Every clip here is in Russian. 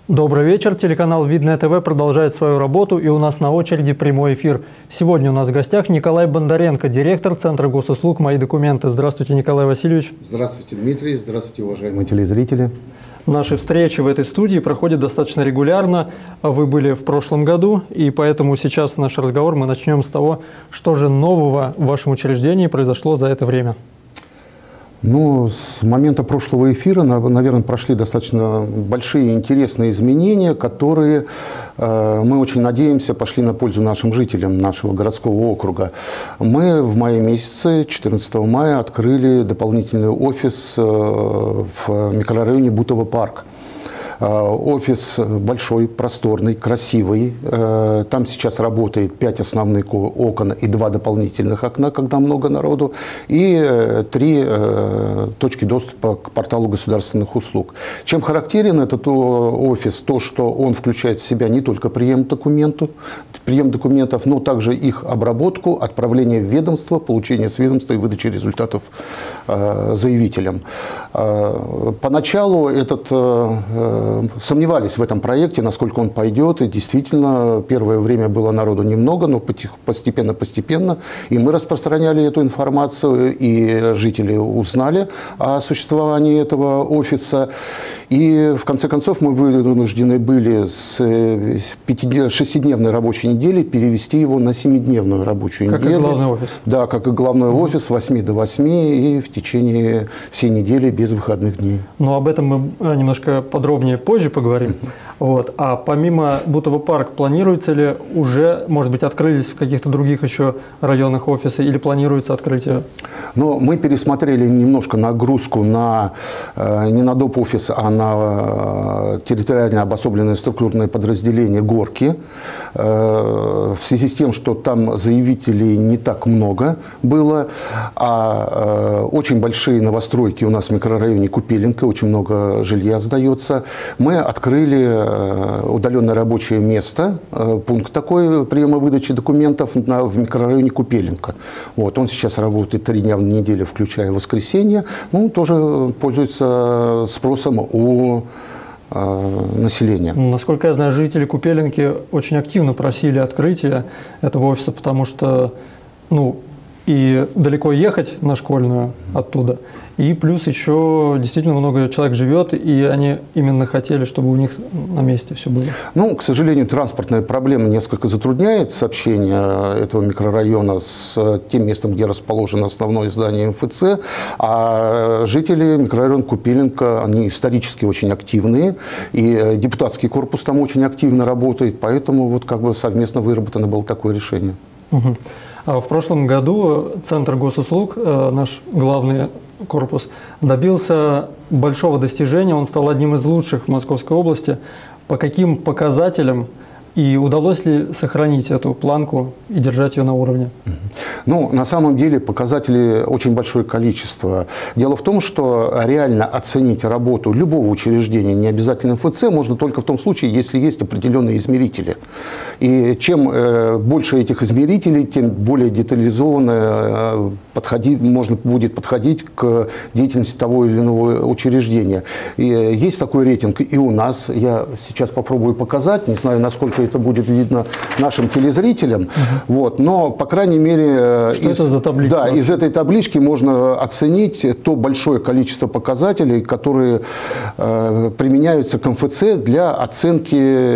Добрый вечер. Телеканал Видное ТВ продолжает свою работу, и у нас на очереди прямой эфир. Сегодня у нас в гостях Николай Бондаренко, директор Центра госуслуг «Мои документы». Здравствуйте, Николай Васильевич. Здравствуйте, Дмитрий. Здравствуйте, уважаемые телезрители. Наши встречи в этой студии проходят достаточно регулярно. Вы были в прошлом году, и поэтому сейчас наш разговор мы начнем с того, что же нового в вашем учреждении произошло за это время. Ну, с момента прошлого эфира, наверное, прошли достаточно большие интересные изменения, которые, мы очень надеемся, пошли на пользу нашим жителям нашего городского округа. Мы в мае месяце, 14 мая, открыли дополнительный офис в микрорайоне Бутово парк. Офис большой, просторный, красивый. Там сейчас работает 5 основных окон и 2 дополнительных окна, когда много народу, и 3 точки доступа к порталу государственных услуг. Чем характерен этот офис? То, что он включает в себя не только прием документов, но также их обработку, отправление в ведомство, получение с ведомства и выдачи результатов заявителям. Поначалу сомневались в этом проекте, насколько он пойдет, и действительно первое время было народу немного, но постепенно, и мы распространяли эту информацию, и жители узнали о существовании этого офиса, и в конце концов мы вынуждены были с 6-дневной рабочей недели перевести его на 7-дневную рабочую неделю. Как и главный офис. Да, как и главный офис с 8 до 8 и в течение всей недели без выходных дней. Но об этом мы немножко подробнее позже поговорим. Вот. А помимо Бутово парк, планируется ли уже, может быть, открылись в каких-то других еще районах офисы или планируется открытие? Но мы пересмотрели немножко нагрузку не на доп. Офис, а на территориально обособленное структурное подразделение «Горки». В связи с тем, что там заявителей не так много было, а очень большие новостройки у нас в микрорайоне Купеленко, очень много жилья сдается, мы открыли удаленное рабочее место, пункт такой приема выдачи документов в микрорайоне Купеленко. Вот, он сейчас работает 3 дня в неделю, включая воскресенье. Ну, тоже пользуется спросом у населения. Насколько я знаю, жители Купеленки очень активно просили открытия этого офиса, потому что, и далеко ехать на Школьную оттуда, и плюс еще действительно много человек живет, и они именно хотели, чтобы у них на месте все было. Ну, к сожалению, транспортная проблема несколько затрудняет сообщение этого микрорайона с тем местом, где расположено основное здание МФЦ, а жители микрорайона Купеленко, они исторически очень активные, и депутатский корпус там очень активно работает, поэтому вот как бы совместно выработано было такое решение. Угу. В прошлом году Центр госуслуг, наш главный корпус, добился большого достижения. Он стал одним из лучших в Московской области. По каким показателям и удалось ли сохранить эту планку и держать ее на уровне? Ну, на самом деле показателей очень большое количество. Дело в том, что реально оценить работу любого учреждения, не обязательно МФЦ, можно только в том случае, если есть определенные измерители. И чем больше этих измерителей, тем более детализованно можно будет подходить к деятельности того или иного учреждения. И есть такой рейтинг и у нас. Я сейчас попробую показать, не знаю, насколько это будет видно нашим телезрителям. Вот, но, по крайней мере, что это за таблица? Да, из этой таблички можно оценить то большое количество показателей, которые применяются к МФЦ для оценки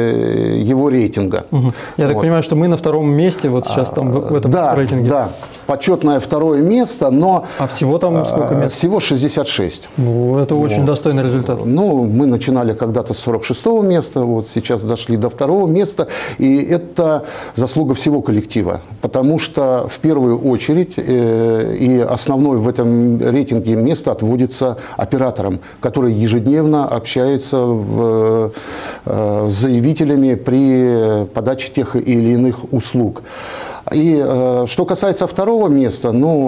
его рейтинга. Я так понимаю, что мы на 2-м месте вот сейчас там в этом рейтинге. Да, почетное 2-е место, но... А всего там сколько мест? Всего 66. Ну, это очень достойный результат. Ну, мы начинали когда-то с 46-го места, вот сейчас дошли до 2-го места, и это заслуга всего коллектива, потому что в первую очередь и основное в этом рейтинге место отводится операторам, которые ежедневно общаются с заявителями при подаче тех или иных услуг. И что касается 2-го места,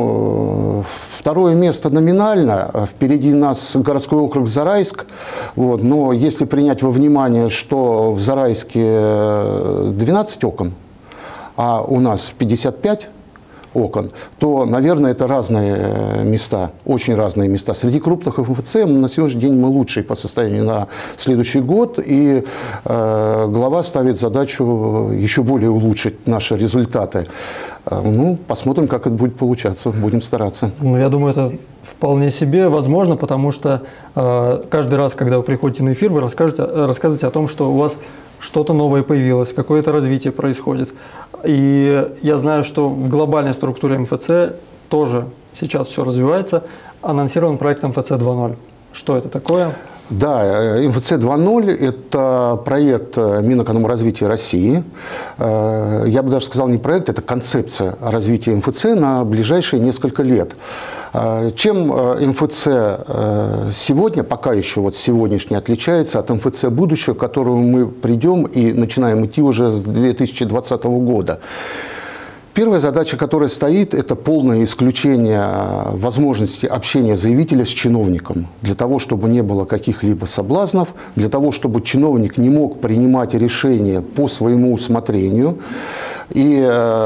2-е место номинально, впереди нас городской округ Зарайск, вот, но если принять во внимание, что в Зарайске 12 окон, а у нас 55, окон, то, наверное, это разные места, очень разные места. Среди крупных МФЦ на сегодняшний день мы лучшие по состоянию на следующий год, и глава ставит задачу еще более улучшить наши результаты. Ну, посмотрим, как это будет получаться, будем стараться. Ну, я думаю, это вполне себе возможно, потому что каждый раз, когда вы приходите на эфир, вы рассказываете о том, что у вас что-то новое появилось, какое-то развитие происходит. И я знаю, что в глобальной структуре МФЦ тоже сейчас все развивается. Анонсирован проект МФЦ 2.0. Что это такое? Да, МФЦ 2.0 – это проект Минэкономразвития России. Я бы даже сказал, не проект, это концепция развития МФЦ на ближайшие несколько лет. Чем МФЦ сегодня, пока еще вот сегодняшний, отличается от МФЦ будущего, к которому мы придем и начинаем идти уже с 2020 года? Первая задача, которая стоит, это полное исключение возможности общения заявителя с чиновником. Для того, чтобы не было каких-либо соблазнов, для того, чтобы чиновник не мог принимать решения по своему усмотрению. И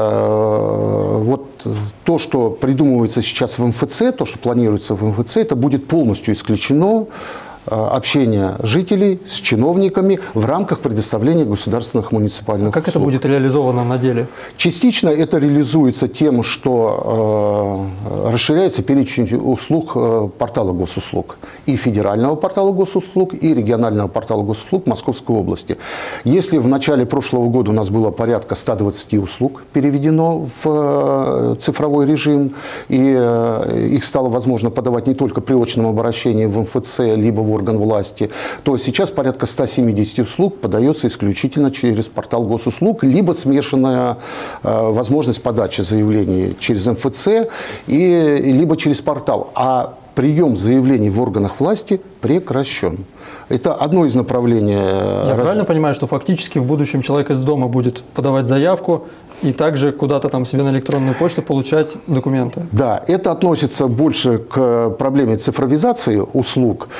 вот то, что придумывается сейчас в МФЦ, то, что планируется в МФЦ, это будет полностью исключено общение жителей с чиновниками в рамках предоставления государственных муниципальных услуг. Как это будет реализовано на деле? Частично это реализуется тем, что расширяется перечень услуг портала госуслуг. И федерального портала госуслуг, и регионального портала госуслуг Московской области. Если в начале прошлого года у нас было порядка 120 услуг переведено в цифровой режим, и их стало возможно подавать не только при очном обращении в МФЦ, либо в орган власти, то сейчас порядка 170 услуг подается исключительно через портал госуслуг, либо смешанная возможность подачи заявлений через МФЦ, либо через портал. А прием заявлений в органах власти прекращен. Это одно из направлений. Я правильно понимаю, что фактически в будущем человек из дома будет подавать заявку и также куда-то там себе на электронную почту получать документы? Да, это относится больше к проблеме цифровизации услуг.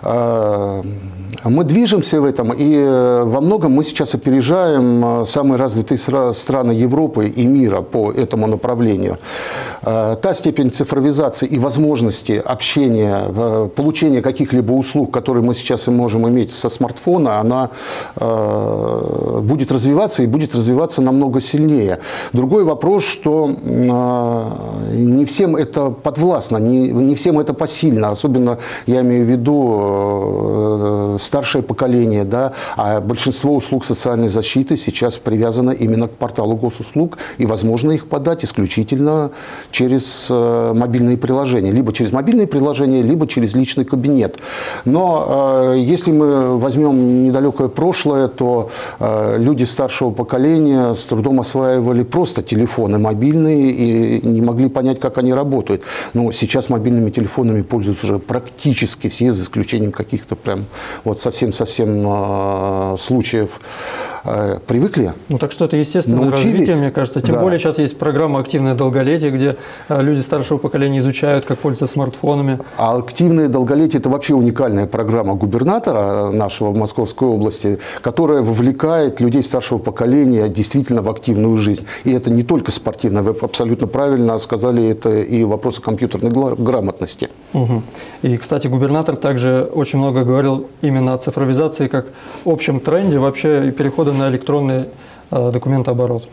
Мы движемся в этом, и во многом мы сейчас опережаем самые развитые страны Европы и мира по этому направлению. Та степень цифровизации и возможности общения, получения каких-либо услуг, которые мы сейчас и можем иметь со смартфона, она будет развиваться и будет развиваться намного сильнее. Другой вопрос, что не всем это подвластно, не всем это посильно, особенно я имею в виду старшее поколение, да, а большинство услуг социальной защиты сейчас привязано именно к порталу госуслуг, и возможно их подать исключительно через мобильные приложения, либо через мобильные приложения, либо через личный кабинет. Но если мы возьмем недалекое прошлое, то люди старшего поколения с трудом осваивали просто телефоны мобильные и не могли понять, как они работают. Но сейчас мобильными телефонами пользуются уже практически все, за исключением каких-то прям вот совсем случаев. Привыкли. Ну так что это естественное развитие, мне кажется. Тем более сейчас есть программа «Активное долголетие», где люди старшего поколения изучают, как пользоваться смартфонами. А «Активное долголетие» – это вообще уникальная программа губернатора нашего в Московской области, которая вовлекает людей старшего поколения действительно в активную жизнь. И это не только спортивное, вы абсолютно правильно сказали, это и вопросы компьютерной грамотности. Угу. И, кстати, губернатор также очень много говорил именно о цифровизации как общем тренде вообще и перехода на электронный документооборот.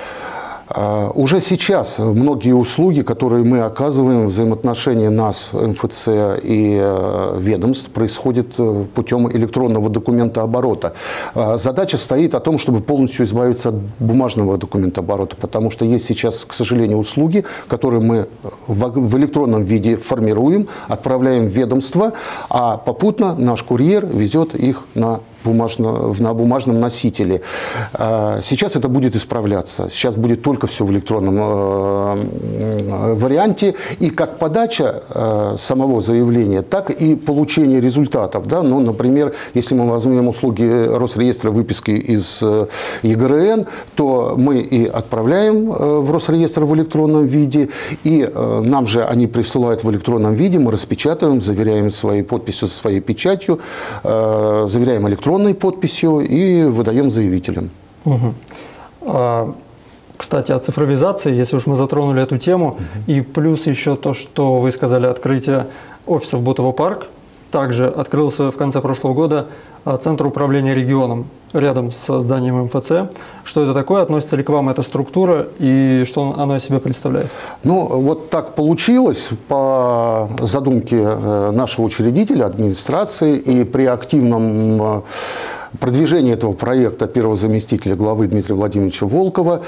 Уже сейчас многие услуги, которые мы оказываем, взаимоотношения нас, МФЦ и ведомств, происходят путем электронного документооборота. Задача стоит о том, чтобы полностью избавиться от бумажного документооборота, потому что есть сейчас, к сожалению, услуги, которые мы в электронном виде формируем, отправляем в ведомство, а попутно наш курьер везет их на бумажном носителе. Сейчас это будет исправляться. Сейчас будет только все в электронном варианте. И как подача самого заявления, так и получение результатов. Да? Ну, например, если мы возьмем услуги Росреестра выписки из ЕГРН, то мы и отправляем в Росреестр в электронном виде, и нам же они присылают в электронном виде, мы распечатываем, заверяем своей подписью, своей печатью, заверяем электронной подписью и выдаем заявителям. Угу. Кстати, о цифровизации, если уж мы затронули эту тему, и плюс еще то, что вы сказали, открытие офисов Бутово парк, также открылся в конце прошлого года Центр управления регионом рядом с зданием МФЦ. Что это такое, относится ли к вам эта структура и что она из себя представляет? Ну, вот так получилось по задумке нашего учредителя, администрации, и при активном продвижении этого проекта первого заместителя главы Дмитрия Владимировича Волкова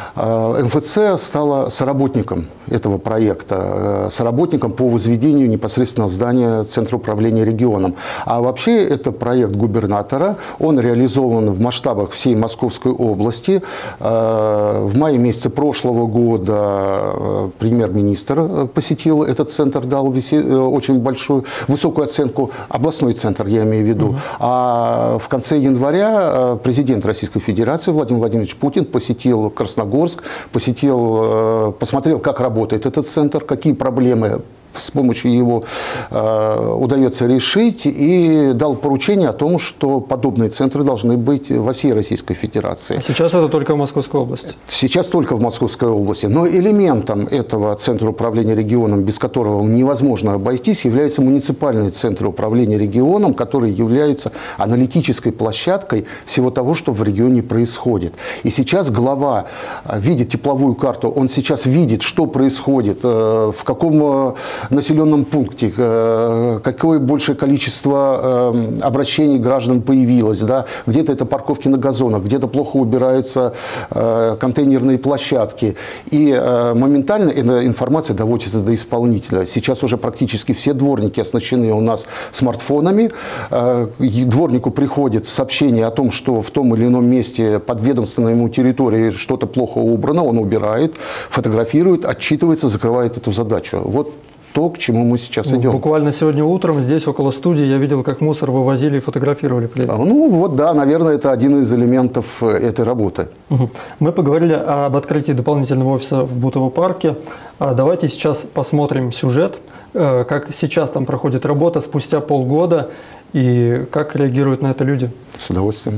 МФЦ стала соработником этого проекта, соработником по возведению непосредственно здания Центра управления регионом. А вообще это проект губернатора, он реализован в масштабах всей Московской области. В мае месяце прошлого года премьер-министр посетил этот центр, дал очень высокую оценку, областной центр, я имею в виду. А в конце января президент Российской Федерации Владимир Владимирович Путин посетил Красногорск, посмотрел, как работает этот центр, какие проблемы с помощью его удается решить, и дал поручение о том, что подобные центры должны быть во всей Российской Федерации. А сейчас это только в Московской области? Сейчас только в Московской области. Но элементом этого Центра управления регионом, без которого невозможно обойтись, является муниципальный Центр управления регионом, который является аналитической площадкой всего того, что в регионе происходит. И сейчас глава видит тепловую карту, он сейчас видит, что происходит, в каком населенном пункте, какое большее количество обращений граждан появилось, да? Где-то это парковки на газонах, где-то плохо убираются контейнерные площадки. И моментально эта информация доводится до исполнителя. Сейчас уже практически все дворники оснащены у нас смартфонами. Дворнику приходит сообщение о том, что в том или ином месте подведомственной ему территории что-то плохо убрано, он убирает, фотографирует, отчитывается, закрывает эту задачу. Вот то, к чему мы сейчас идем. Буквально сегодня утром здесь, около студии, я видел, как мусор вывозили и фотографировали. Ну вот, да, наверное, это один из элементов этой работы. Мы поговорили об открытии дополнительного офиса в Бутово парке. Давайте сейчас посмотрим сюжет, как сейчас там проходит работа спустя полгода и как реагируют на это люди. С удовольствием.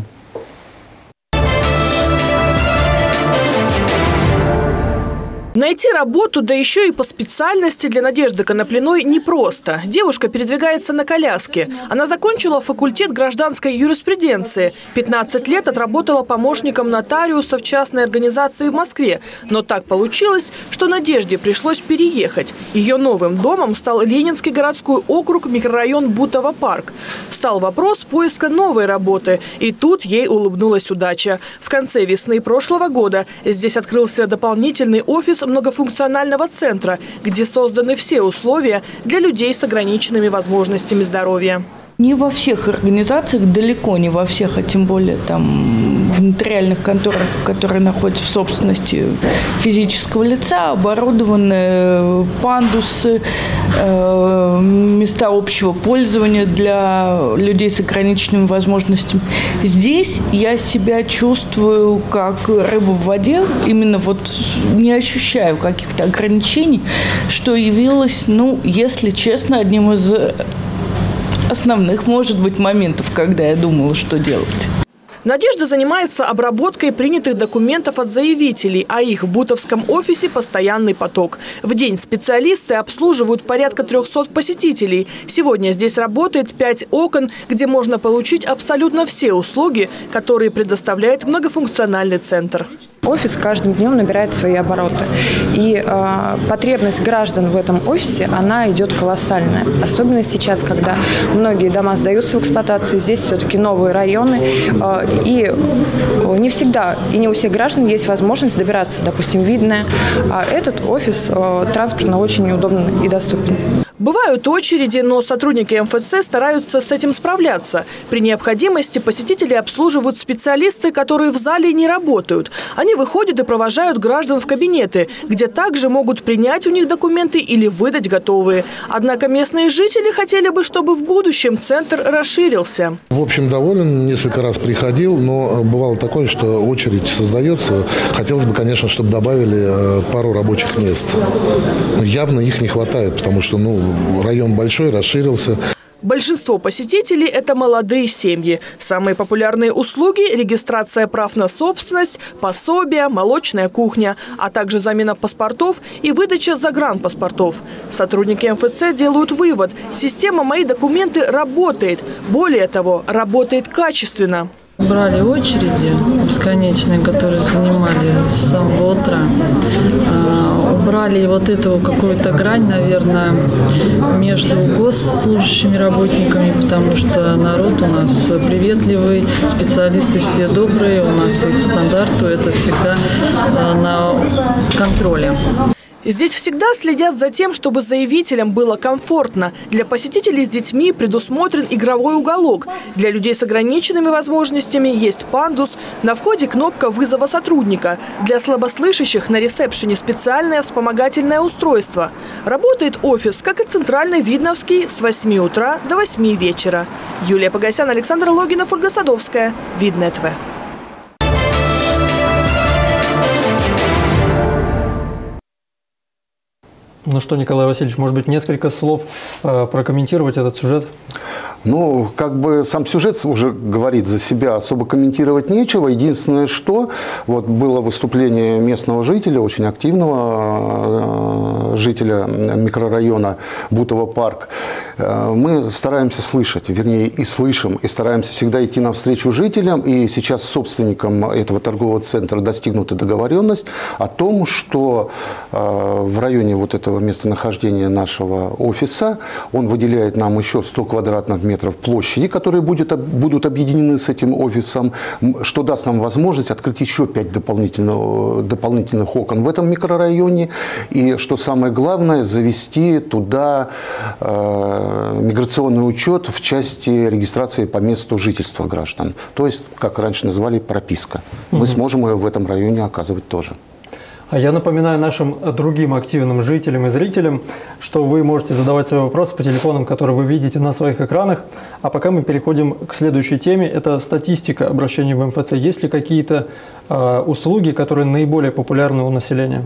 Найти работу, да еще и по специальности, для Надежды Коноплиной непросто. Девушка передвигается на коляске. Она закончила факультет гражданской юриспруденции. 15 лет отработала помощником нотариуса в частной организации в Москве. Но так получилось, что Надежде пришлось переехать. Ее новым домом стал Ленинский городской округ, микрорайон Бутово парк. Встал вопрос поиска новой работы. И тут ей улыбнулась удача. В конце весны прошлого года здесь открылся дополнительный офис многофункционального центра, где созданы все условия для людей с ограниченными возможностями здоровья. Не во всех организациях, далеко не во всех, а тем более там в нотариальных конторах, которые находятся в собственности физического лица, оборудованы пандусы, места общего пользования для людей с ограниченными возможностями. Здесь я себя чувствую как рыба в воде, именно вот не ощущаю каких-то ограничений, что явилось, ну, если честно, одним из основных, может быть, моментов, когда я думала, что делать. Надежда занимается обработкой принятых документов от заявителей, а их в бутовском офисе постоянный поток. В день специалисты обслуживают порядка 300 посетителей. Сегодня здесь работает 5 окон, где можно получить абсолютно все услуги, которые предоставляет многофункциональный центр. Офис каждым днем набирает свои обороты. И потребность граждан в этом офисе, она идет колоссальная. Особенно сейчас, когда многие дома сдаются в эксплуатацию. Здесь все-таки новые районы. И не всегда, и не у всех граждан есть возможность добираться, допустим, в Видное. А этот офис транспортно очень удобен и доступен. Бывают очереди, но сотрудники МФЦ стараются с этим справляться. При необходимости посетителей обслуживают специалисты, которые в зале не работают. Они выходят и провожают граждан в кабинеты, где также могут принять у них документы или выдать готовые. Однако местные жители хотели бы, чтобы в будущем центр расширился. В общем, доволен, несколько раз приходил, но бывало такое, что очередь создается. Хотелось бы, конечно, чтобы добавили пару рабочих мест. Но явно их не хватает, потому что, район большой, расширился. Большинство посетителей – это молодые семьи. Самые популярные услуги – регистрация прав на собственность, пособия, молочная кухня, а также замена паспортов и выдача загранпаспортов. Сотрудники МФЦ делают вывод – система «Мои документы» работает. Более того, работает качественно. Брали очереди бесконечные, которые занимали с самого утра. Убрали вот эту какую-то грань, наверное, между госслужащими работниками, потому что народ у нас приветливый, специалисты все добрые, у нас и по стандарту это всегда на контроле. Здесь всегда следят за тем, чтобы заявителям было комфортно. Для посетителей с детьми предусмотрен игровой уголок. Для людей с ограниченными возможностями есть пандус. На входе кнопка вызова сотрудника. Для слабослышащих на ресепшене специальное вспомогательное устройство. Работает офис, как и центральный Видновский, с 8 утра до 8 вечера. Юлия Погосян, Александр Логинов, Ольга Садовская. Видное ТВ. Ну что, Николай Васильевич, может быть, несколько слов прокомментировать этот сюжет? Ну, как бы сам сюжет уже говорит за себя, особо комментировать нечего. Единственное, что вот было выступление местного жителя, очень активного жителя микрорайона Бутово парк. Мы стараемся слышать, вернее, и слышим, и стараемся всегда идти навстречу жителям. И сейчас с собственником этого торгового центра достигнута договоренность о том, что в районе вот этого местонахождения нашего офиса он выделяет нам еще 100 квадратных метров площади, которые будут объединены с этим офисом, что даст нам возможность открыть еще 5 дополнительных окон в этом микрорайоне. И, что самое главное, завести туда миграционный учет в части регистрации по месту жительства граждан. То есть, как раньше называли, прописка. Мы сможем ее в этом районе оказывать тоже. А я напоминаю нашим другим активным жителям и зрителям, что вы можете задавать свои вопросы по телефонам, которые вы видите на своих экранах. А пока мы переходим к следующей теме. Это статистика обращений в МФЦ. Есть ли какие-то услуги, которые наиболее популярны у населения?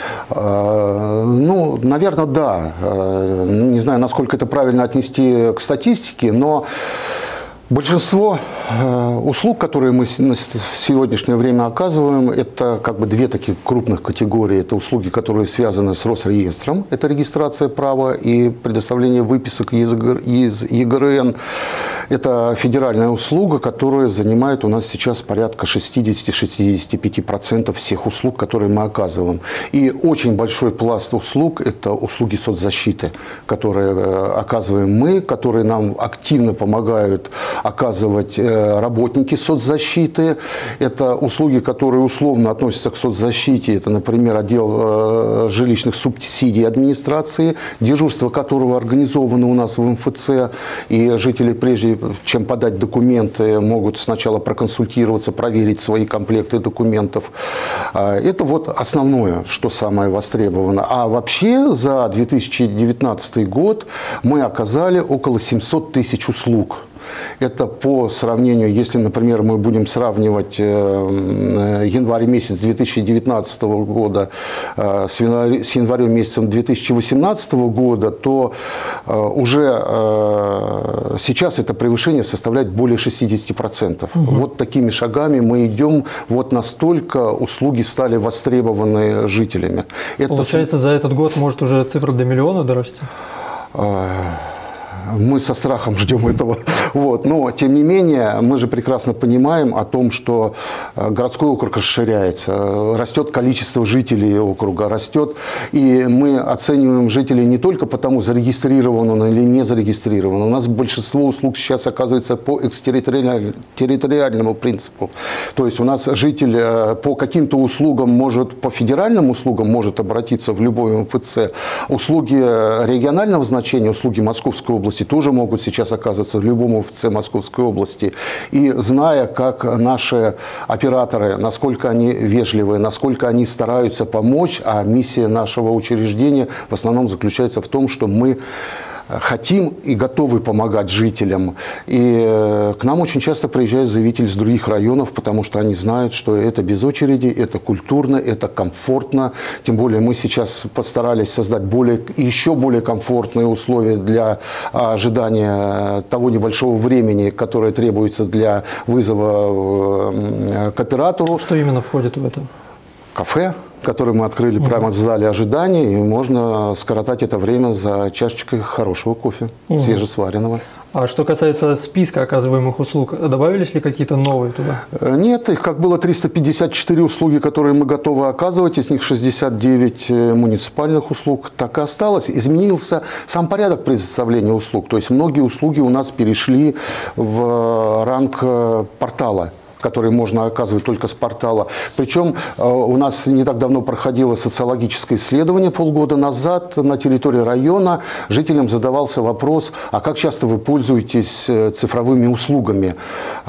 Ну, наверное, да. Не знаю, насколько это правильно отнести к статистике, но большинство услуг, которые мы в сегодняшнее время оказываем, это как бы две таких крупных категории. Это услуги, которые связаны с Росреестром, это регистрация права и предоставление выписок из ЕГРН. Это федеральная услуга, которая занимает у нас сейчас порядка 60-65% всех услуг, которые мы оказываем. И очень большой пласт услуг – это услуги соцзащиты, которые оказываем мы, которые нам активно помогают оказывать работники соцзащиты. Это услуги, которые условно относятся к соцзащите. Это, например, отдел жилищных субсидий администрации, дежурство которого организовано у нас в МФЦ. И жители, прежде чем подать документы, могут сначала проконсультироваться, проверить свои комплекты документов. Это вот основное, что самое востребовано. А вообще за 2019 год мы оказали около 700 тысяч услуг. Это по сравнению, если, например, мы будем сравнивать январь месяц 2019 года с январем месяцем 2018 года, то уже сейчас это превышение составляет более 60%. Вот такими шагами мы идем, вот настолько услуги стали востребованы жителями. Получается, за этот год может уже цифра до миллиона дорасти? Мы со страхом ждем этого. Вот. Но, тем не менее, мы же прекрасно понимаем о том, что городской округ расширяется, растет количество жителей округа, растет. И мы оцениваем жителей не только по тому, зарегистрирован он или не зарегистрирован. У нас большинство услуг сейчас оказывается по экстерриториальному принципу. То есть у нас житель по каким-то услугам может, по федеральным услугам может обратиться в любой МФЦ. Услуги регионального значения, услуги Московской области тоже могут сейчас оказываться в любом МФЦ Московской области. И зная, как наши операторы, насколько они вежливы, насколько они стараются помочь, а миссия нашего учреждения в основном заключается в том, что мы хотим и готовы помогать жителям. И к нам очень часто приезжают заявители из других районов, потому что они знают, что это без очереди, это культурно, это комфортно. Тем более мы сейчас постарались создать еще более комфортные условия для ожидания того небольшого времени, которое требуется для вызова к оператору. Что именно входит в это? Кафе, которое мы открыли прямо в зале ожидания, и можно скоротать это время за чашечкой хорошего кофе, свежесваренного. А что касается списка оказываемых услуг, добавились ли какие-то новые туда? Нет, их как было 354 услуги, которые мы готовы оказывать, из них 69 муниципальных услуг, так и осталось. Изменился сам порядок предоставления услуг, то есть многие услуги у нас перешли в ранг портала, которые можно оказывать только с портала. Причем у нас не так давно проходило социологическое исследование, полгода назад на территории района жителям задавался вопрос, а как часто вы пользуетесь цифровыми услугами?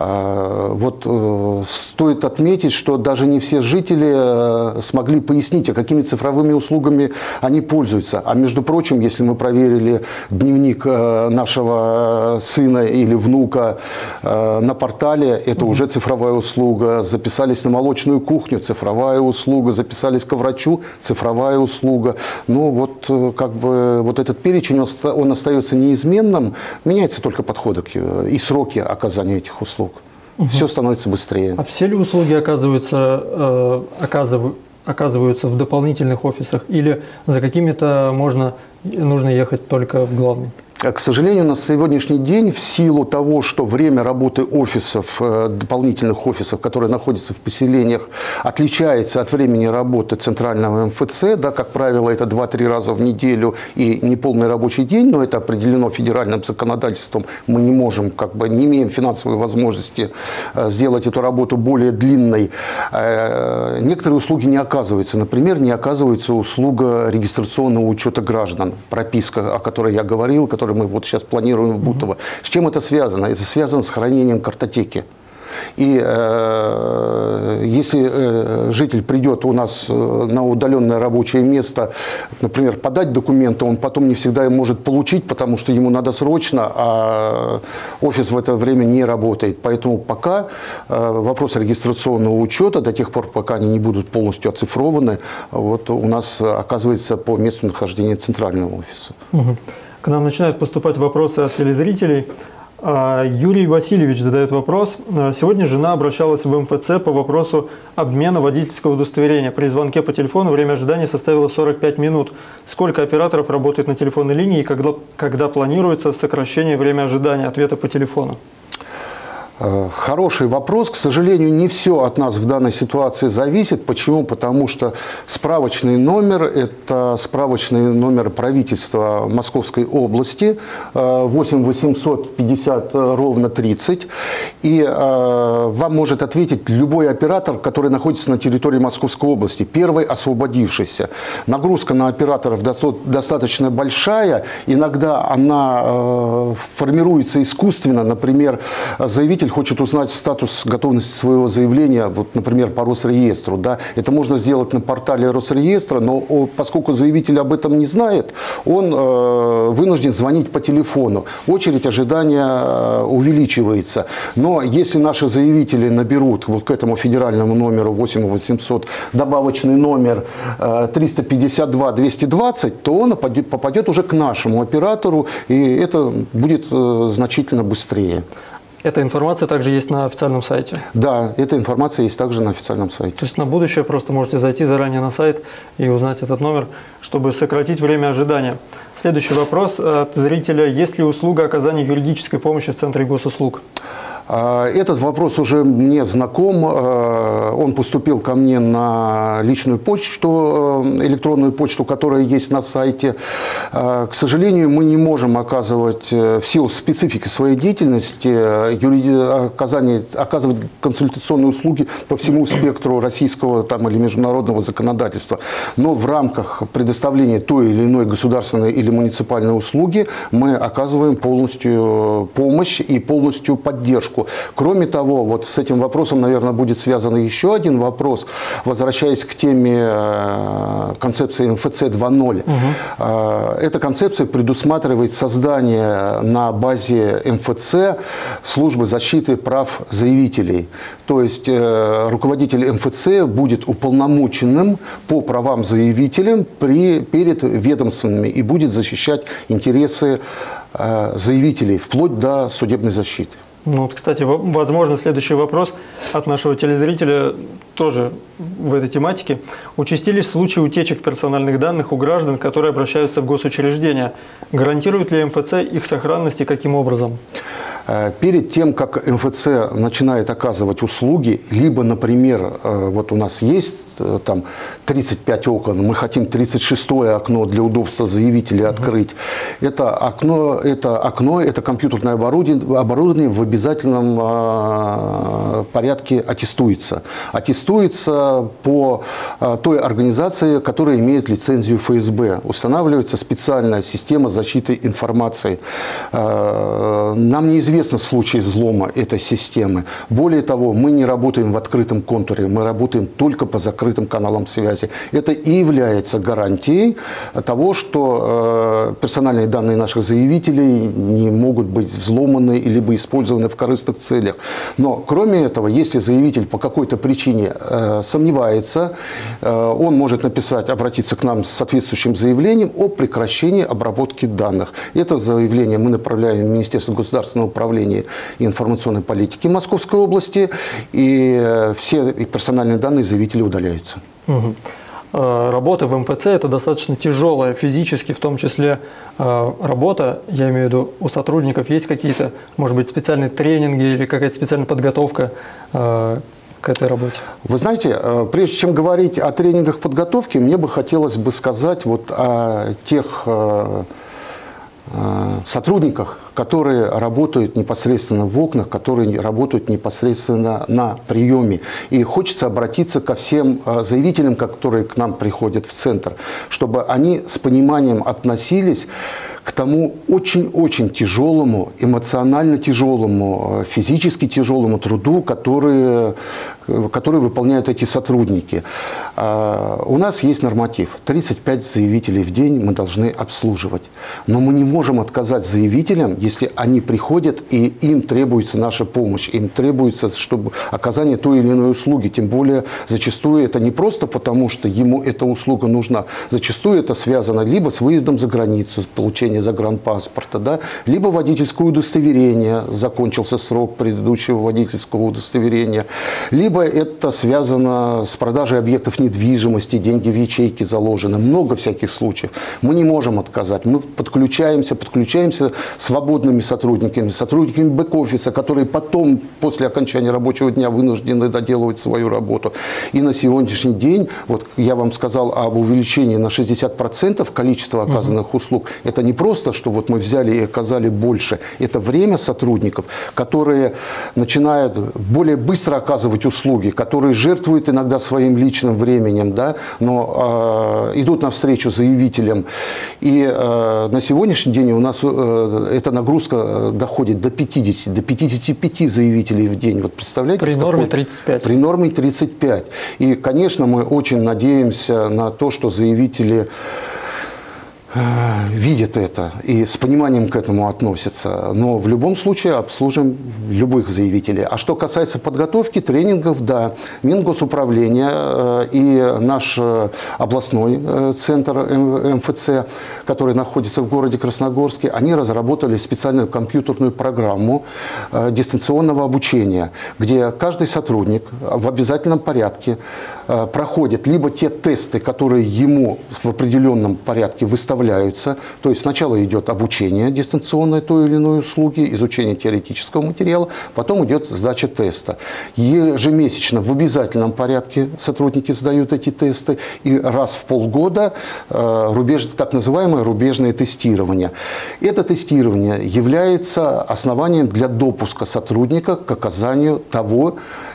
Вот стоит отметить, что даже не все жители смогли пояснить, а какими цифровыми услугами они пользуются. А между прочим, если мы проверили дневник нашего сына или внука на портале, это уже цифровая услуга, записались на молочную кухню, цифровая услуга, записались ко врачу, цифровая услуга. Ну вот как бы вот этот перечень, он остается неизменным, меняются только подходы и сроки оказания этих услуг. Все становится быстрее. А все ли услуги оказываются в дополнительных офисах или за какими-то нужно ехать только в главный? К сожалению, на сегодняшний день, в силу того, что время работы офисов, дополнительных офисов, которые находятся в поселениях, отличается от времени работы центрального МФЦ, да, как правило, это 2-3 раза в неделю и неполный рабочий день, но это определено федеральным законодательством, мы не можем, не имеем финансовой возможности сделать эту работу более длинной. Некоторые услуги не оказываются. Например, не оказывается услуга регистрационного учета граждан, прописка, о которой я говорил, который мы вот сейчас планируем в Бутово. С чем это связано? Это связано с хранением картотеки. И если житель придет у нас на удаленное рабочее место, например, подать документы, он потом не всегда их может получить, потому что ему надо срочно, а офис в это время не работает. Поэтому пока вопрос регистрационного учета, до тех пор, пока они не будут полностью оцифрованы, вот у нас оказывается по месту нахождения центрального офиса. К нам начинают поступать вопросы от телезрителей. Юрий Васильевич задает вопрос. Сегодня жена обращалась в МФЦ по вопросу обмена водительского удостоверения. При звонке по телефону время ожидания составило 45 минут. Сколько операторов работает на телефонной линии и когда планируется сокращение времени ожидания ответа по телефону? Хороший вопрос. К сожалению, не все от нас в данной ситуации зависит. Почему? Потому что справочный номер – это справочный номер правительства Московской области, 8 850 ровно 30. И вам может ответить любой оператор, который находится на территории Московской области, первый освободившийся. Нагрузка на операторов достаточно большая. Иногда она формируется искусственно. Например, заявитель хочет узнать статус готовности своего заявления, вот, например, по Росреестру. Да? Это можно сделать на портале Росреестра, но поскольку заявитель об этом не знает, он вынужден звонить по телефону. Очередь ожидания увеличивается. Но если наши заявители наберут вот к этому федеральному номеру 8 800 добавочный номер 352 220, то он попадет уже к нашему оператору, и это будет значительно быстрее. Эта информация также есть на официальном сайте? Да, эта информация есть также на официальном сайте. То есть на будущее просто можете зайти заранее на сайт и узнать этот номер, чтобы сократить время ожидания. Следующий вопрос от зрителя. Есть ли услуга оказания юридической помощи в Центре госуслуг? Этот вопрос уже мне знаком. Он поступил ко мне на личную почту, электронную почту, которая есть на сайте. К сожалению, мы не можем оказывать, в силу специфики своей деятельности, оказывать консультационные услуги по всему спектру российского или международного законодательства. Но в рамках предоставления той или иной государственной или муниципальной услуги мы оказываем полностью помощь и полностью поддержку. поддержку. Кроме того, вот с этим вопросом, наверное, будет связан еще один вопрос, возвращаясь к теме концепции МФЦ 2.0. Эта концепция предусматривает создание на базе МФЦ службы защиты прав заявителей. То есть руководитель МФЦ будет уполномоченным по правам заявителям перед ведомственными и будет защищать интересы заявителей вплоть до судебной защиты. Ну, вот, кстати, возможно, следующий вопрос от нашего телезрителя тоже в этой тематике. Участились случаи утечек персональных данных у граждан, которые обращаются в госучреждения. Гарантирует ли МФЦ их сохранность и каким образом? Перед тем, как МФЦ начинает оказывать услуги, либо, например, вот у нас есть там 35 окон, мы хотим 36-е окно для удобства заявителей открыть. Это компьютерное оборудование в обязательном порядке аттестуется. Аттестуется по той организации, которая имеет лицензию ФСБ. Устанавливается специальная система защиты информации. Нам неизвестно случаи взлома этой системы. Более того, мы не работаем в открытом контуре, мы работаем только по закрытым каналам связи. Это и является гарантией того, что персональные данные наших заявителей не могут быть взломаны либо использованы в корыстных целях. Но кроме этого, если заявитель по какой-то причине сомневается, он может обратиться к нам с соответствующим заявлением о прекращении обработки данных. Это заявление мы направляем в Министерство государственного управления и информационной политики Московской области, и все персональные данные заявителей удаляются. Работа в МФЦ – это достаточно тяжелая физически, в том числе работа, я имею в виду, у сотрудников есть какие-то, может быть, специальные тренинги или какая-то специальная подготовка к этой работе? Вы знаете, прежде чем говорить о тренингах подготовки, мне бы хотелось бы сказать вот о тех сотрудниках, которые работают непосредственно в окнах, которые работают непосредственно на приеме. И хочется обратиться ко всем заявителям, которые к нам приходят в центр, чтобы они с пониманием относились к тому очень-очень тяжелому, эмоционально тяжелому, физически тяжелому труду, который выполняют эти сотрудники. У нас есть норматив. 35 заявителей в день мы должны обслуживать. Но мы не можем отказать заявителям, если они приходят и им требуется наша помощь, им требуется чтобы оказание той или иной услуги. Тем более зачастую это не просто потому, что ему эта услуга нужна. Зачастую это связано либо с выездом за границу, с получением загранпаспорта, да, либо водительское удостоверение, закончился срок предыдущего водительского удостоверения, либо это связано с продажей объектов недвижимости, деньги в ячейке заложены, много всяких случаев. Мы не можем отказать, мы подключаемся свободными сотрудниками бэк-офиса, которые потом, после окончания рабочего дня, вынуждены доделывать свою работу. И на сегодняшний день, вот я вам сказал об увеличении на 60% количества оказанных услуг, это не просто, что вот мы взяли и оказали больше, это время сотрудников, которые начинают более быстро оказывать услуги, которые жертвуют иногда своим личным временем, да, но идут навстречу заявителям. И на сегодняшний день у нас эта нагрузка доходит до 50, до 55 заявителей в день. Вот представляете? При норме 35. При норме 35. И, конечно, мы очень надеемся на то, что заявители видят это и с пониманием к этому относятся. Но в любом случае обслужим любых заявителей. А что касается подготовки, тренингов, да, Мингосуправление и наш областной центр МФЦ, который находится в городе Красногорске, они разработали специальную компьютерную программу дистанционного обучения, где каждый сотрудник в обязательном порядке проходит либо те тесты, которые ему в определенном порядке выставляются. То есть сначала идет обучение дистанционной той или иной услуги, изучение теоретического материала, потом идет сдача теста. Ежемесячно в обязательном порядке сотрудники сдают эти тесты, и раз в полгода так называемое рубежное тестирование. Это тестирование является основанием для допуска сотрудника к оказанию того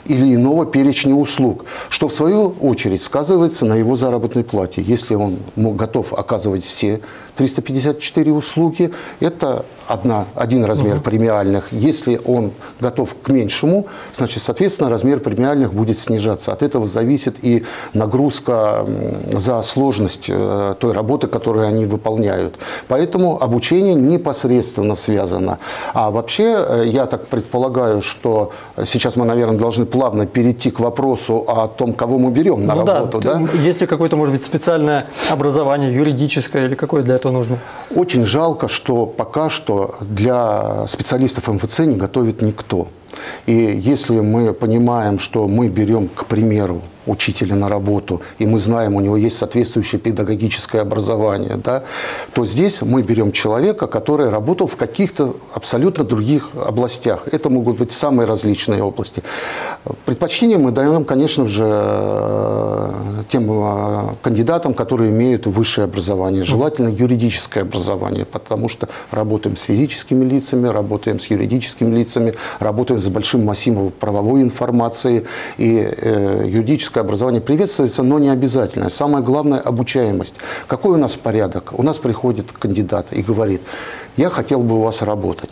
или иного перечня услуг, что в свою очередь сказывается на его заработной плате. Если он готов оказывать все 354 услуги, это один размер премиальных. Если он готов к меньшему, значит, соответственно, размер премиальных будет снижаться. От этого зависит и нагрузка за сложность той работы, которую они выполняют. Поэтому обучение непосредственно связано. А вообще, я так предполагаю, что сейчас мы, наверное, должны плавно перейти к вопросу о том, кого мы берем на работу. Да? Есть ли какое-то, может быть, специальное образование, юридическое, или какое для этого нужно? Очень жалко, что пока что для специалистов МФЦ не готовит никто. И если мы понимаем, что мы берем, к примеру, учителя на работу, и мы знаем, у него есть соответствующее педагогическое образование, да, то здесь мы берем человека, который работал в каких-то абсолютно других областях. Это могут быть самые различные области. Предпочтение мы даем, конечно же, тем кандидатам, которые имеют высшее образование, желательно юридическое образование, потому что работаем с физическими лицами, работаем с юридическими лицами, работаем с большим массивом правовой информации, и юридическое образование приветствуется, но не обязательно. Самое главное – обучаемость. Какой у нас порядок? У нас приходит кандидат и говорит: я хотел бы у вас работать.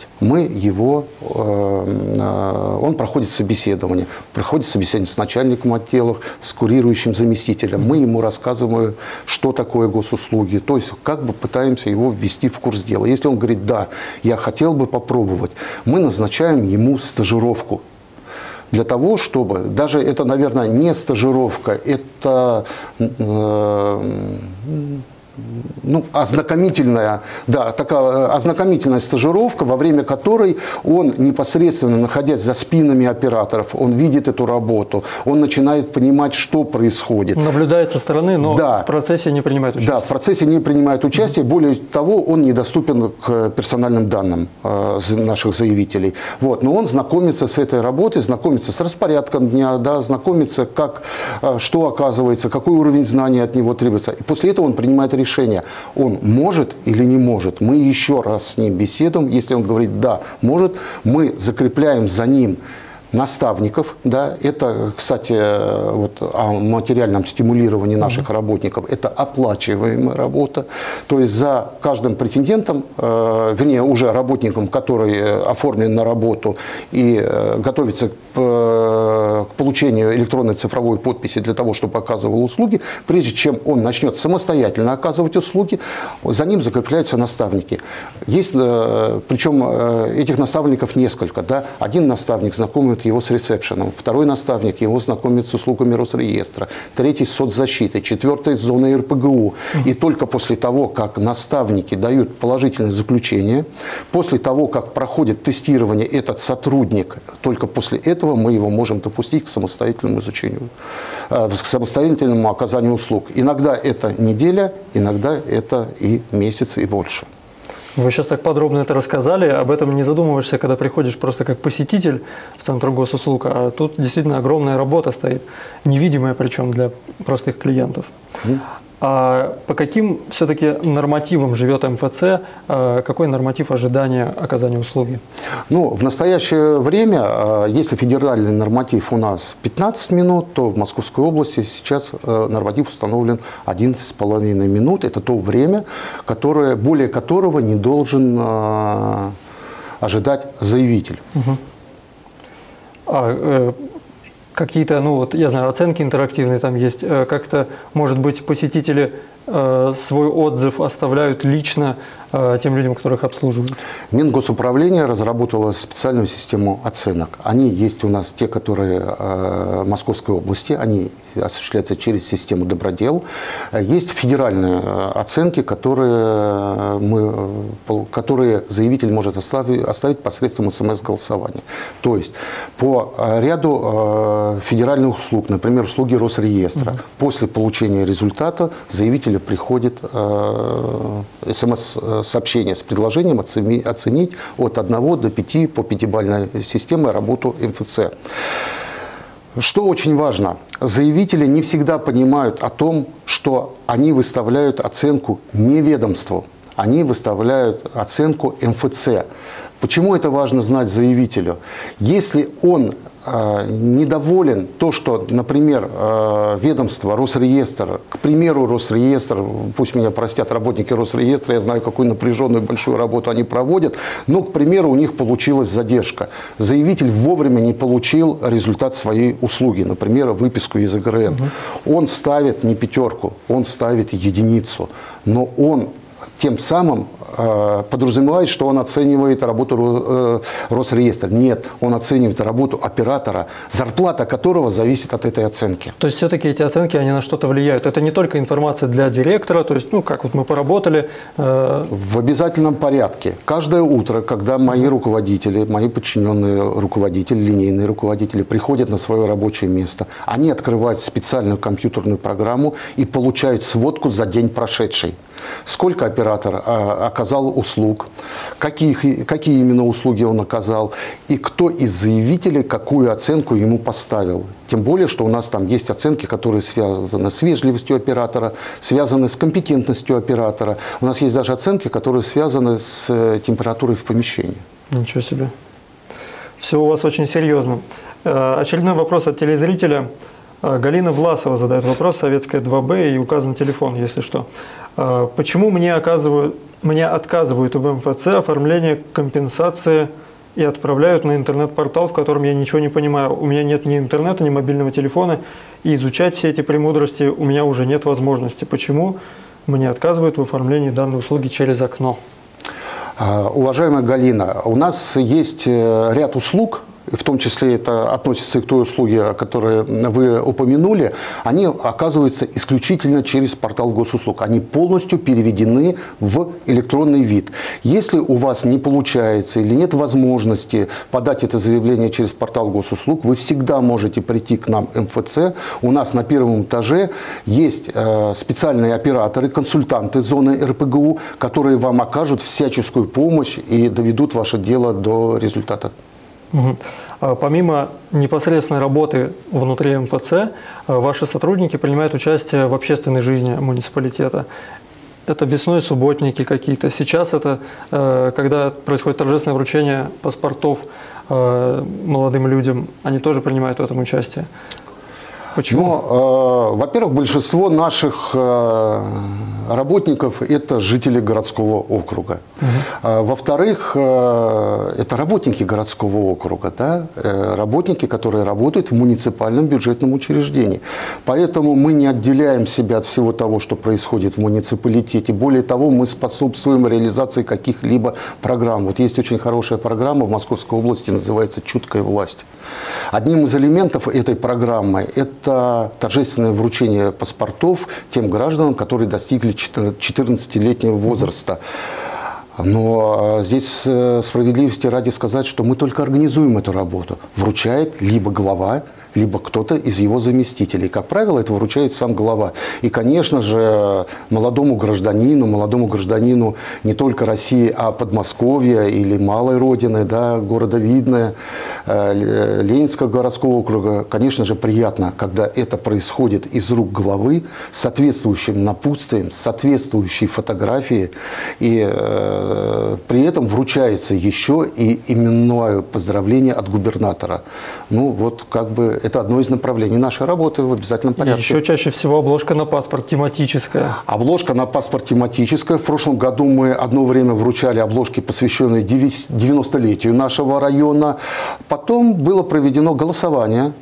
Он проходит собеседование. Проходит собеседование с начальником отдела, с курирующим заместителем. Мы ему рассказываем, что такое госуслуги. То есть, как бы пытаемся его ввести в курс дела. Если он говорит: да, я хотел бы попробовать, мы назначаем ему стажировку. Для того, чтобы, даже это, наверное, не стажировка, это ознакомительная, да, такая ознакомительная стажировка, во время которой он непосредственно, находясь за спинами операторов, он видит эту работу, он начинает понимать, что происходит. Наблюдает со стороны, но в процессе не принимает участие. Да, в процессе не принимает участие. Более того, он недоступен к персональным данным наших заявителей. Вот. Но он знакомится с этой работой, знакомится с распорядком дня, да, знакомится, что оказывается, какой уровень знаний от него требуется. И после этого он принимает решение. Он может или не может. Мы еще раз с ним беседуем. Если он говорит: да, может, мы закрепляем за ним наставников. Да, это, кстати, вот о материальном стимулировании наших работников. Это оплачиваемая работа. То есть за каждым претендентом, вернее, уже работником, который оформлен на работу и готовится к получению электронной цифровой подписи для того, чтобы оказывал услуги, прежде чем он начнет самостоятельно оказывать услуги, за ним закрепляются наставники. Есть, причем этих наставников несколько. Да? Один наставник знакомит его с ресепшеном, второй наставник его знакомит с услугами Росреестра, третий с соцзащитой, четвертый с зоной РПГУ. И только после того, как наставники дают положительное заключение, после того, как проходит тестирование этот сотрудник, только после этого мы его можем допустить к самостоятельному изучению, к самостоятельному оказанию услуг. Иногда это неделя, иногда это и месяц, и больше. Вы сейчас так подробно это рассказали, об этом не задумываешься, когда приходишь просто как посетитель в Центр госуслуг, а тут действительно огромная работа стоит, невидимая причем для простых клиентов. А по каким все-таки нормативам живет МФЦ? Какой норматив ожидания оказания услуги? Ну, в настоящее время, если федеральный норматив у нас 15 минут, то в Московской области сейчас норматив установлен 11,5 минут. Это то время, более которого не должен ожидать заявитель. Какие-то, я знаю, оценки интерактивные там есть. Как-то, может быть, посетители свой отзыв оставляют лично тем людям, которых обслуживают? Мингосуправление разработало специальную систему оценок. Они есть у нас, те, которые в Московской области, они осуществляются через систему Добродел. Есть федеральные оценки, которые заявитель может оставить посредством СМС-голосования. То есть по ряду федеральных услуг, например, услуги Росреестра, после получения результата заявителю приходит СМС-сообщение с предложением оценить от 1 до 5 по пятибалльной системе работу МФЦ. Что очень важно, заявители не всегда понимают о том, что они выставляют оценку не ведомству, они выставляют оценку МФЦ. Почему это важно знать заявителю? Если он недоволен то, что, например, ведомство Росреестр, к примеру, Росреестр, пусть меня простят работники Росреестра, я знаю, какую напряженную большую работу они проводят, но, к примеру, у них получилась задержка. Заявитель вовремя не получил результат своей услуги, например, выписку из ЭГРН. Он ставит не 5, он ставит 1, но он тем самым подразумевает, что он оценивает работу Росреестра. Нет, он оценивает работу оператора, зарплата которого зависит от этой оценки. То есть все-таки эти оценки, они на что-то влияют? Это не только информация для директора, то есть, ну, как вот мы поработали. В обязательном порядке. Каждое утро, когда мои руководители, мои подчиненные руководители, линейные руководители приходят на свое рабочее место, они открывают специальную компьютерную программу и получают сводку за день прошедший. Сколько оператор оказал услуг, какие именно услуги он оказал, и кто из заявителей какую оценку ему поставил. Тем более, что у нас там есть оценки, которые связаны с вежливостью оператора, связаны с компетентностью оператора. У нас есть даже оценки, которые связаны с температурой в помещении. Ничего себе. Все у вас очень серьезно. Очередной вопрос от телезрителя. Галина Власова задает вопрос, Советская 2Б, и указан телефон, если что. Почему мне отказывают в МФЦ оформление компенсации и отправляют на интернет-портал, в котором я ничего не понимаю? У меня нет ни интернета, ни мобильного телефона, и изучать все эти премудрости у меня уже нет возможности. Почему мне отказывают в оформлении данной услуги через окно? Уважаемая Галина, у нас есть ряд услуг, в том числе это относится и к той услуге, о которой вы упомянули, они оказываются исключительно через портал госуслуг. Они полностью переведены в электронный вид. Если у вас не получается или нет возможности подать это заявление через портал госуслуг, вы всегда можете прийти к нам в МФЦ. У нас на первом этаже есть специальные операторы, консультанты зоны РПГУ, которые вам окажут всяческую помощь и доведут ваше дело до результата. Помимо непосредственной работы внутри МФЦ, ваши сотрудники принимают участие в общественной жизни муниципалитета. Это весной субботники какие-то. Сейчас это, когда происходит торжественное вручение паспортов молодым людям, они тоже принимают в этом участие. Почему? Ну, во-первых, большинство наших работников – это жители городского округа. Во-вторых, это работники городского округа, да? Работники, которые работают в муниципальном бюджетном учреждении. Поэтому мы не отделяем себя от всего того, что происходит в муниципалитете. Более того, мы способствуем реализации каких-либо программ. Вот есть очень хорошая программа в Московской области, называется «Чуткая власть». Одним из элементов этой программы – это торжественное вручение паспортов тем гражданам, которые достигли 14-летнего возраста. Но здесь справедливости ради сказать, что мы только организуем эту работу. Вручает либо глава, либо кто-то из его заместителей. Как правило, это вручает сам глава. И, конечно же, молодому гражданину не только России, а Подмосковья или Малой Родины, да, города Видное, Ленинского городского округа, конечно же, приятно, когда это происходит из рук главы с соответствующим напутствием, с соответствующей фотографией. И при этом вручается еще и именное поздравление от губернатора. Ну, вот как бы это одно из направлений нашей работы в обязательном порядке. Еще чаще всего обложка на паспорт тематическая. Обложка на паспорт тематическая. В прошлом году мы одно время вручали обложки, посвященные 90-летию нашего района. Потом было проведено голосование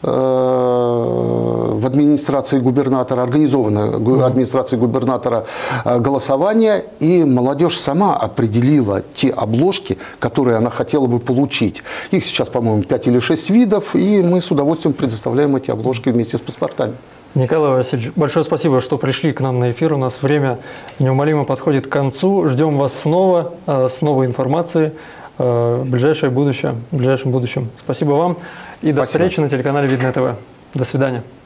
в администрации губернатора, организованное администрацией губернатора голосование, и молодежь сама определила те обложки, которые она хотела бы получить. Их сейчас, по-моему, 5 или 6 видов, и мы с удовольствием предоставляем эти обложки вместе с паспортами. Николай Васильевич, большое спасибо, что пришли к нам на эфир. У нас время неумолимо подходит к концу. Ждем вас снова с новой информацией в ближайшем будущем. Спасибо вам и до встречи на телеканале Видное ТВ. До свидания.